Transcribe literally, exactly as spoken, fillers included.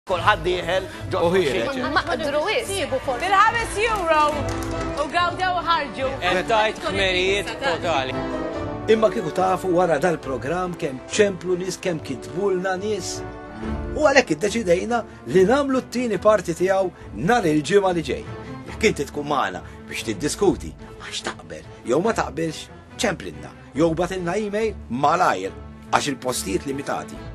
Kulħadd jieħel ġo ħieġ. Ma qadruwis. Bil-ħames euro u gawdew ħarġu. Entajt kmerijiet totali. Imma kieku tafu wara dal-programm kemm ċemplu nies kemm kitbulna nies. U għalhekk iddeċidejna li nagħmlu t-tieni parti tiegħu nhar il-ġimgħa li ġej. Jekk inti tkun magħna biex tiddiskuti għax taqbel jew ma taqbilx ċemplinna jew bagħtilna email malajr għax il-postijiet limitati.